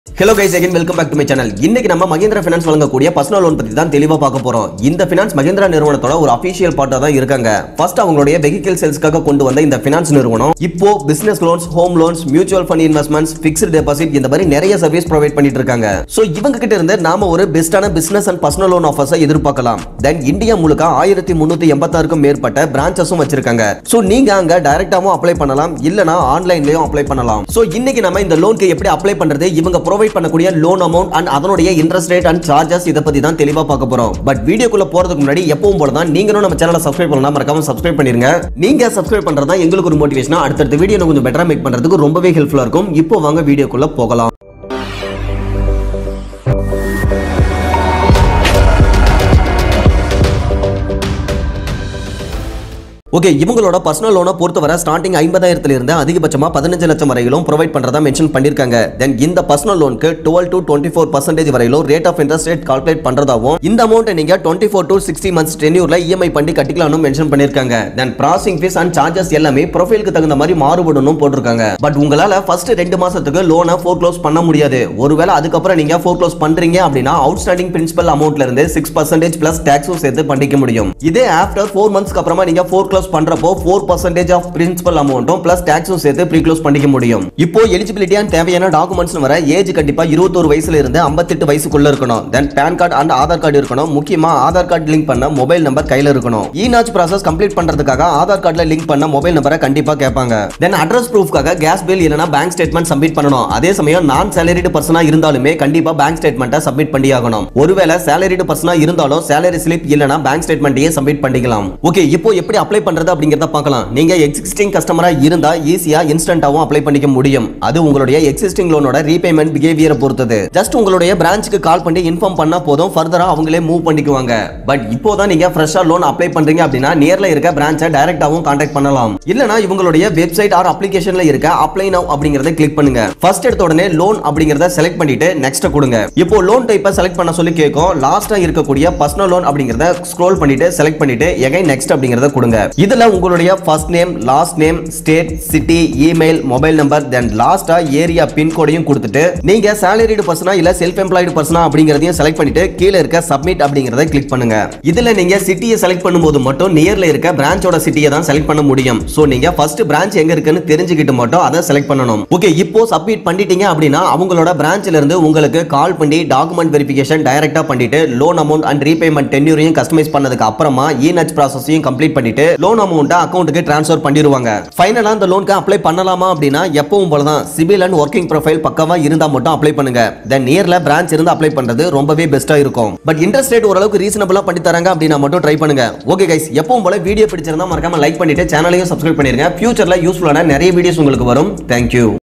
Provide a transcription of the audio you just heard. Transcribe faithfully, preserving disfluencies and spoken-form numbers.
Hello guys, again welcome back to my channel. இன்னைக்கு நம்ம Mahindra finance வழங்கக்கூடிய பர்சனல் லோன் பத்தி தான் தெளிவா பார்க்க போறோம். இந்த ஃபைனான்ஸ் மஹிந்திரா நிறுவனத்தோட ஒரு அபிஷியல் பார்ட்டா தான் இருக்காங்க. ஃபர்ஸ்ட் அவங்களுடைய வெஹிக்கிள் சேல்ஸ்க்காக கொண்டு வந்த இந்த ஃபைனான்ஸ் நிறுவனம் இப்போ business loans, home loans, mutual fund investments, fixed deposit இந்த மாதிரி நிறைய சர்வீஸ் ப்ரொவைட் பண்ணிட்டு இருக்காங்க. சோ இவங்க கிட்ட இருந்து நாம ஒரு பெஸ்டான business and personal loan offers எதிர்பார்க்கலாம். தென் இந்தியா முழுக்க ஆயிரத்து முன்னூற்று எண்பத்தாறுக்கும் மேற்பட்ட பிரான்ச்சஸும் வச்சிருக்காங்க. சோ நீங்க அங்க டைரக்டாவும் அப்ளை பண்ணலாம், இல்லனா ஆன்லைன்லயும் அப்ளை பண்ணலாம். சோ இன்னைக்கு நம்ம இந்த லோனுக்கு எப்படி அப்ளை பண்றது, இவங்க ப்ரொவைட் பண்ணக்கூடிய லோன் அமௌண்ட் அண்ட் அதனுடைய இன்ட்ரெஸ்ட் ரேட் அண்ட் சார்ஜஸ் இத பத்தி தான் தெளிவா பார்க்க போறோம். பட் வீடியோக்குள்ள போறதுக்கு முன்னாடி எப்பவும் போல தான் நீங்களும் நம்ம சேனலை சப்ஸ்கிரைப் பண்ணலாம், மறக்காம சப்ஸ்கிரைப் பண்ணிருங்க. நீங்க சப்ஸ்கிரைப் பண்றதா எங்களுக்கு ஒரு மோட்டிவேஷனா அடுத்த வீடியோ கொஞ்சம் பெட்டரா மேக் பண்றதுக்கு ரொம்பவே ஹெல்ப்ஃபுல்லா இருக்கும். இப்போ வாங்க வீடியோக்குள்ள போகலாம். ஓகே, இவங்களோட பர்சனல் லோனை பொறுத்தவரை ஸ்டார்டிங் ஐம்பதாயிரத்துல இருந்து அதிகபட்சமா பதினஞ்சு லட்சம் வரையிலும் ப்ரொவைட் பண்றதா மென்ஷன் பண்ணிருக்காங்க. தென் இந்த பர்சனல் லோனுக்கு twelve to twenty four percentage வரையிலும் rate of interest rate calculate பண்றதாவும் இந்த அமௌண்ட் நீங்க twenty four to sixty months டென்யூர்ல இஎம்ஐ பண்ணி கட்டிக்கலாம்னு மென்ஷன் பண்ணிருக்காங்க. Then processing fees and charges எல்லாமே ப்ரொஃபைலுக்கு தகுந்த மாதிரி மாறுபடணும் போட்டிருக்காங்க. பட் உங்களால ஃபர்ஸ்ட் ரெண்டு மாசத்துக்கு லோனை ஃபோர் க்ளோஸ் பண்ண முடியாது. ஒருவேளை அதுக்கப்புறம் நீங்க ஃபோர் க்ளோஸ் பண்றீங்க அப்படின்னா அவுட்ஸ்டாண்டிங் பிரின்சிபல் அமௌண்ட்ல இருந்து சிக்ஸ் பர்சன்டேஜ் பிளஸ் டாக்ஸும் சேர்த்து பண்ணிக்க முடியும். இதே ஆஃப்டர் ஃபோர் மந்த்ஸ்க்கு அப்புறமா நீங்க ஃபோர் க்ளோஸ் பண்றப்போ four percent of principal amount plus tax சேர்த்து ப்ரீ க்ளோஸ் பண்ணிக்க முடியும். இப்போ எலிஜிபிலிட்டி அண்ட் தேவையான டாக்குமெண்ட்ஸ் வர ஏஜ் கண்டிப்பா இருபத்தொரு வயசுல இருந்து ஐம்பத்தெட்டு வயசுக்குள்ள இருக்கணும். Then PAN card and Aadhaar card இருக்கணும். முக்கியமா ஆதார் கார்டு லிங்க் பண்ண மொபைல் நம்பர் கையில இருக்கணும். இ-நாச் process கம்ப்ளீட் பண்றதுக்காக ஆதார் கார்டுல லிங்க் பண்ண மொபைல் நம்பரை கண்டிப்பா கேட்பாங்க. தென் அட்ரஸ் ப்ரூஃப்காக கேஸ் பில் இல்லனா பேங்க் ஸ்டேட்மெண்ட் சப்மிட் பண்ணணும். அதே சமயம் நான் salaried பர்சனா இருந்தாலுமே கண்டிப்பா பேங்க் ஸ்டேட்மெண்ட்டை சப்மிட் பண்ணி ஆகணும். ஒருவேளை salaried பர்சனா இருந்தாலும் salary slip இல்லனா பேங்க் ஸ்டேட்மெண்ட்டையே சப்மிட் பண்ணிக்கலாம். ஓகே, இப்போ எப்படி அப்ளை பண்றது அப்படிங்கறத பார்க்கலாம். நீங்க எக்ஸிஸ்டிங் கஸ்டமரா இருந்தா ஈஸியா இன்ஸ்டன்ட்டாவும் அப்ளை பண்ணிக்க முடியும். அது உங்களுடைய எக்ஸிஸ்டிங் லோனோட ரீபேமெண்ட் பிஹேவியரை பொறுத்தது. ஜஸ்ட் உங்களுடைய பிரான்ச்சுக்கு கால் பண்ணி இன்ஃபார்ம் பண்ணா போதும், ஃபர்தரா அவங்களே மூவ் பண்ணிக்குவாங்க. பட் இப்போதான் நீங்க ஃப்ரெஷ்ஷா லோன் அப்ளை பண்றீங்க அப்படின்னா நியர்ல இருக்க பிரான்ச்சை டைரக்டாவும் கான்டாக்ட் பண்ணலாம். இல்லனா இவங்களுடைய வெப்சைட் ஆர் அப்ளிகேஷன்ல இருக்க அப்ளை நவ் அப்படிங்கறதை கிளிக் பண்ணுங்க. ஃபர்ஸ்ட் எடுத்த உடனே லோன் அப்படிங்கறத செலக்ட் பண்ணிட்டு நெக்ஸ்ட் கொடுங்க. இப்போ லோன் டைப்பை செலக்ட் பண்ண சொல்லி கேட்கும். லாஸ்டா இருக்கக்கூடிய பர்சனல் லோன் அப்படிங்கறத ஸ்க்ரோல் பண்ணிட்டு செலக்ட் பண்ணிட்டு எகைன் நெக்ஸ்ட் அப்படிங்கறத கொடுங்க. இதுல உங்களுடைய first name, last name, state, city, email, mobile number, then லாஸ்டா ஏரியா பின் கோடையும் கொடுத்துட்டு நீங்க salaried பர்சனா இல்ல செல்ஃப் எம்ப்ளாய்டு பர்சனா அப்படிங்கறதையும் செலக்ட் பண்ணிட்டு கீழ இருக்க சப்மிட் அப்படிங்கறதை கிளிக் பண்ணுங்க. இதுல நீங்க சிட்டியை செலக்ட் பண்ணும்போது மட்டும் நியர்ல இருக்க பிரான்ச்சோட சிட்டியை தான் செலக்ட் பண்ண முடியும். சோ நீங்க ஃபர்ஸ்ட் பிரான்ச் எங்க இருக்குன்னு தெரிஞ்சுக்கிட்டு மட்டும் அதை செலக்ட் பண்ணணும். ஓகே, இப்போ சப்மிட் பண்ணிட்டீங்க அப்படின்னா அவங்களோட பிரான்ச்ல இருந்து உங்களுக்கு கால் பண்ணி டாக்குமெண்ட் வெரிஃபிகேஷன் டைரக்டா பண்ணிட்டு லோன் அமௌண்ட் அண்ட் ரீபேமெண்ட் டென்யூரையும் கஸ்டமைஸ் பண்ணதுக்கு அப்புறமா இ-நாச் processையும் கம்ப்ளீட் பண்ணிட்டு லோன் அமௌண்ட்டை அக்கவுண்ட்க்கு ட்ரான்ஸ்ஃபர் பண்ணிடுவாங்க. ஃபைனலா அந்த லோனுக்கு அப்ளை பண்ணலாமா அப்படின்னா எப்பவும் போல தான் சிவில் அண்ட் ஒர்க்கிங் ப்ரொஃபைல் பக்கவா இருந்தா மட்டும் அப்ளை பண்ணுங்க. தென் நியர்ல பிரான்ச் இருந்து அப்ளை பண்றது ரொம்பவே பெஸ்டா இருக்கும். பட் இன்ட்ரெஸ்ட் ரேட் ஓரளவுக்கு ரீசனபிளா பண்ணி தராங்க அப்படின்னா மட்டும் ட்ரை பண்ணுங்க. ஓகே கைஸ், எப்பவும் போல வீடியோ பிடிச்சிருந்தா மறக்காம லைக் பண்ணிட்டு சேனலையும் சப்ஸ்கிரைப் பண்ணிருங்க. ஃபியூச்சர்ல யூஸ்ஃபுல்லான நிறைய வீடியோஸ் உங்களுக்கு வரும். தேங்க்யூ.